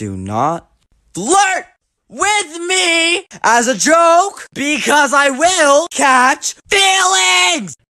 Do not flirt with me as a joke, because I will catch feelings!